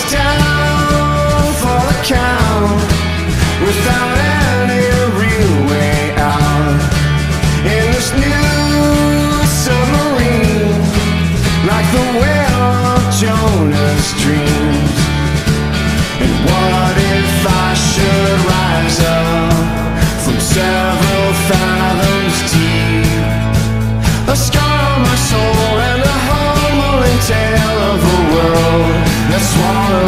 down for the count without any real way out. In this new submarine, like the whale of Jonah's dreams. And what if I should rise up from several fathoms deep? A scar on my soul and a humbling tale of a world that swallowed